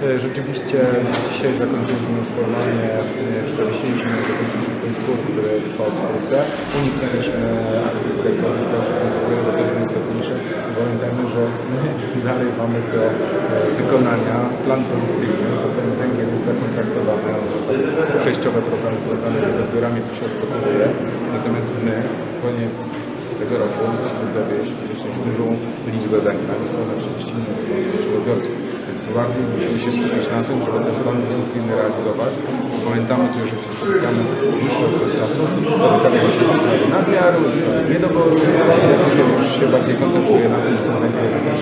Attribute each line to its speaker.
Speaker 1: Rzeczywiście dzisiaj zakończyliśmy już formalnie, zawiesiliśmy, zakończyliśmy ten spór, który trwał w spółce. Uniknęliśmy akcji strajkowej, bo to jest najistotniejsze. Pamiętajmy, że my dalej mamy do wykonania plan produkcyjny, to ten węgiel jest zakontraktowany, przejściowe problemy związane z odbiorami tu się odblokowuje. Natomiast my, koniec tego roku, musimy dowieść dość dużą liczbę węgla, jest ponad 30 minut do naszych odbiorców. Więc bardziej musimy się skupić na tym, żeby ten plan produkcyjny realizować. Pamiętamy tu, że się spotykamy dłuższy okres czasu, spotykamy się nadmiaru, niedoboru, już się bardziej koncentruje na tym, że ten węgiel